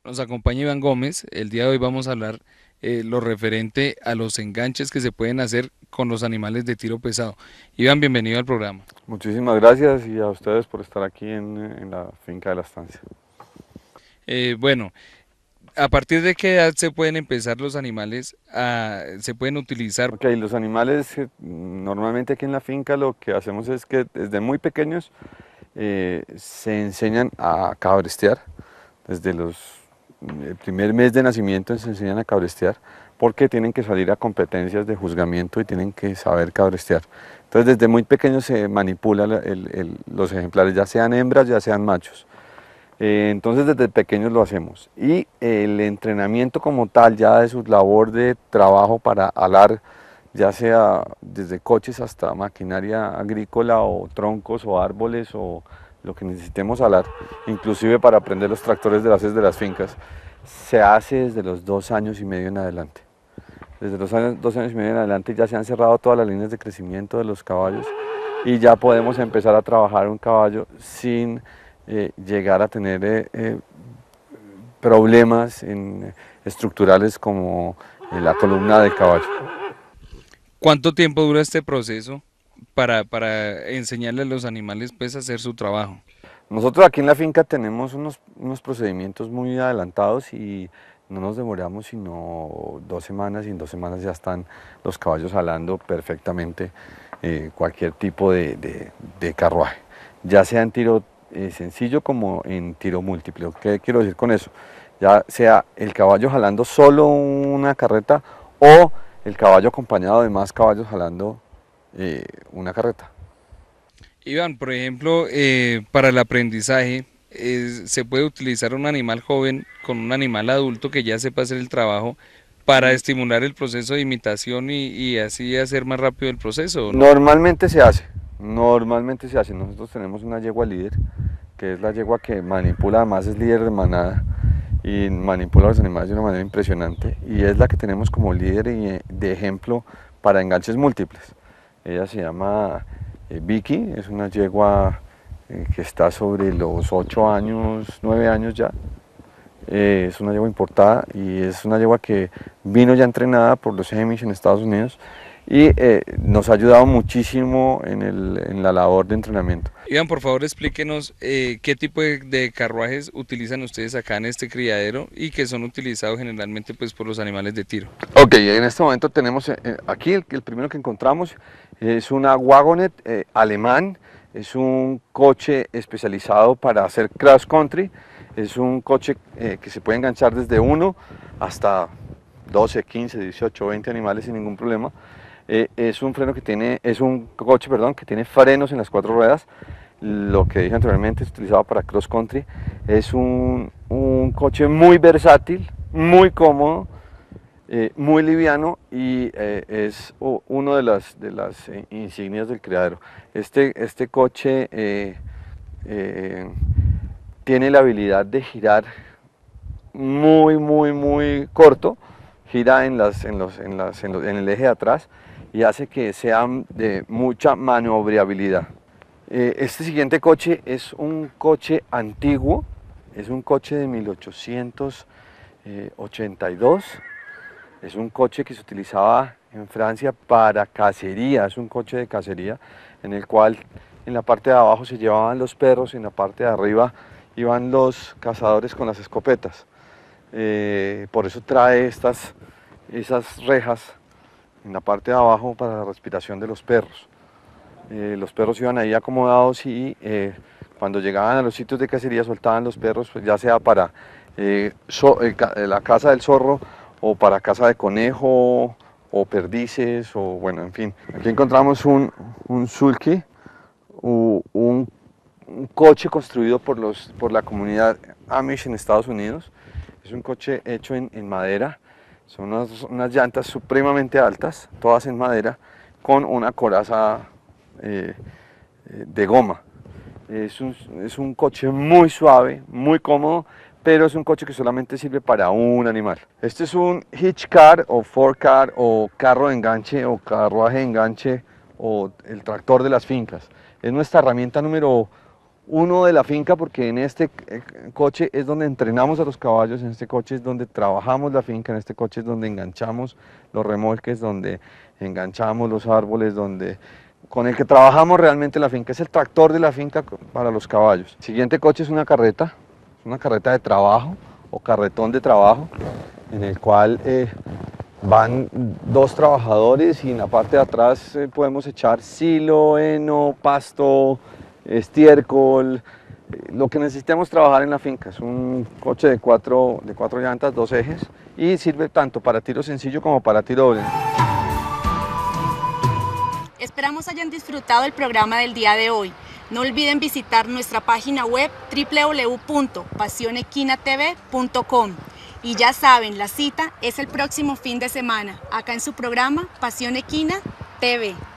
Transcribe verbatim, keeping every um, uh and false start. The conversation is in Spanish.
Nos acompaña Iván Gómez. El día de hoy vamos a hablar eh, lo referente a los enganches que se pueden hacer con los animales de tiro pesado. Iván, bienvenido al programa. Muchísimas gracias y a ustedes por estar aquí en, en la finca de la estancia. Eh, bueno, ¿a partir de qué edad se pueden empezar los animales a, se pueden utilizar? Ok, los animales, eh, normalmente aquí en la finca lo que hacemos es que desde muy pequeños eh, se enseñan a cabrestear. Desde los, el primer mes de nacimiento se enseñan a cabrestear porque tienen que salir a competencias de juzgamiento y tienen que saber cabrestear. Entonces desde muy pequeños se manipula el- el- los ejemplares, ya sean hembras, ya sean machos. Eh, entonces desde pequeños lo hacemos y el entrenamiento como tal ya de su labor de trabajo para alar, ya sea desde coches hasta maquinaria agrícola o troncos o árboles o lo que necesitemos alar, inclusive para aprender los tractores de las de las fincas, se hace desde los dos años y medio en adelante. Desde los años, dos años y medio en adelante ya se han cerrado todas las líneas de crecimiento de los caballos y ya podemos empezar a trabajar un caballo sin eh, llegar a tener eh, eh, problemas en, estructurales como eh, la columna del caballo. ¿Cuánto tiempo dura este proceso para, para enseñarle a los animales pues a hacer su trabajo? Nosotros aquí en la finca tenemos unos, unos procedimientos muy adelantados y no nos demoramos sino dos semanas y en dos semanas ya están los caballos jalando perfectamente eh, cualquier tipo de, de, de carruaje, ya sea en tiro eh, sencillo como en tiro múltiple. ¿Qué quiero decir con eso? Ya sea el caballo jalando solo una carreta o el caballo acompañado de más caballos jalando eh, una carreta. Iván, por ejemplo, eh, para el aprendizaje, eh, se puede utilizar un animal joven con un animal adulto que ya sepa hacer el trabajo para estimular el proceso de imitación y, y así hacer más rápido el proceso, ¿o no? Normalmente se hace, normalmente se hace. Nosotros tenemos una yegua líder, que es la yegua que manipula, además es líder de manada y manipula a los animales de una manera impresionante y es la que tenemos como líder y eh, de ejemplo para enganches múltiples. Ella se llama eh, Vicky, es una yegua eh, que está sobre los ocho años, nueve años ya. Eh, es una yegua importada y es una yegua que vino ya entrenada por los Emmys en Estados Unidos y eh, nos ha ayudado muchísimo en, el, en la labor de entrenamiento. Iván, por favor, explíquenos eh, qué tipo de, de carruajes utilizan ustedes acá en este criadero y que son utilizados generalmente pues por los animales de tiro. Ok, en este momento tenemos eh, aquí el, el primero que encontramos es una Wagonet eh, alemán, es un coche especializado para hacer cross country, es un coche eh, que se puede enganchar desde uno hasta doce, quince, dieciocho, veinte animales sin ningún problema. Eh, es un freno que tiene, es un coche, perdón, que tiene frenos en las cuatro ruedas. Lo que dije anteriormente es utilizado para cross country. Es un, un coche muy versátil, muy cómodo, eh, muy liviano y eh, es uh, uno de las, de las eh, insignias del criadero. Este, este coche eh, eh, tiene la habilidad de girar muy, muy, muy corto, gira en, las, en, los, en, las, en, los, en el eje de atrás y hace que sea de mucha maniobrabilidad. Eh, este siguiente coche es un coche antiguo, es un coche de mil ochocientos ochenta y dos, es un coche que se utilizaba en Francia para cacería, es un coche de cacería en el cual en la parte de abajo se llevaban los perros y en la parte de arriba iban los cazadores con las escopetas. Eh, por eso trae estas, esas rejas en la parte de abajo para la respiración de los perros. Eh, los perros iban ahí acomodados y eh, cuando llegaban a los sitios de cacería soltaban los perros, pues ya sea para eh, so, eh, la caza del zorro o para caza de conejo o perdices o bueno, en fin. Aquí encontramos un, un sulky, un, un coche construido por, los, por la comunidad Amish en Estados Unidos. Es un coche hecho en, en madera, son unas, unas, llantas supremamente altas, todas en madera, con una coraza eh, de goma. Es un, es un coche muy suave, muy cómodo, pero es un coche que solamente sirve para un animal. Este es un hitch car o four car o carro de enganche o carruaje de enganche o el tractor de las fincas. Es nuestra herramienta número uno de la finca, porque en este coche es donde entrenamos a los caballos, en este coche es donde trabajamos la finca, en este coche es donde enganchamos los remolques, donde enganchamos los árboles, donde con el que trabajamos realmente la finca. Es el tractor de la finca para los caballos. El siguiente coche es una carreta, una carreta de trabajo o carretón de trabajo, en el cual eh, van dos trabajadores y en la parte de atrás eh, podemos echar silo, heno, pasto, estiércol, lo que necesitemos trabajar en la finca. Es un coche de cuatro, de cuatro llantas, dos ejes, y sirve tanto para tiro sencillo como para tiro doble. Esperamos hayan disfrutado el programa del día de hoy. No olviden visitar nuestra página web doble u doble u doble u punto pasión equina t v punto com. Y ya saben, la cita es el próximo fin de semana, acá en su programa Pasión Equina T V.